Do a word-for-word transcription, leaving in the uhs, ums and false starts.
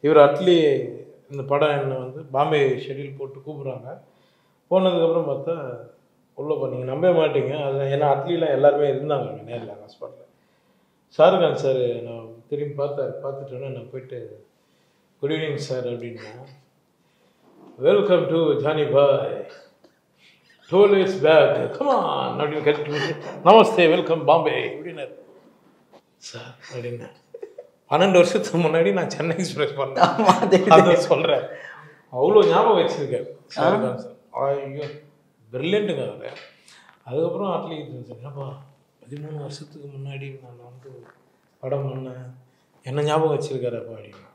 இவர் அட்லி இந்த படம் என்ன வந்து பாம்பே ஷெட்யூல் போட்டு கூப்பிட்றாங்க. போனதுக்கப்புறம் பார்த்தா உள்ளே போனீங்க நம்ப மாட்டீங்க. அது ஏன்னா அட்லிலாம் எல்லாருமே இருந்தாங்க அங்கே நேரில் ஹாஸ்பிட்டலில். ஷாருக்கான் சார் நான் திரும்பி பார்த்தார். பார்த்துட்டோன்னே நான் போயிட்டு குட் ஈவினிங் சார் அப்படின்னா, welcome to Johnny Bhai, doll is back come on அப்படின்னு கேட்டு நமஸ்தே வெல்கம் பாம்பே அப்படின்னாரு சார் அப்படின்னு. பன்னெண்டு வருஷத்துக்கு முன்னாடி நான் சென்னை எக்ஸ்பிரஸ் பண்ணேன் அதை சொல்கிறேன். அவ்வளோ ஞாபகம் வச்சுருக்கேன் ஷாருக்கான் சார். ஐயோ பிரில்லியண்ட்டுங்க அவர். அதுக்கப்புறம் அட்லி என்னப்பா பதிமூணு வருஷத்துக்கு முன்னாடி நான் வந்து படம் பண்ணேன், என்ன ஞாபகம் வச்சுருக்காரப்பா அப்படின்னு.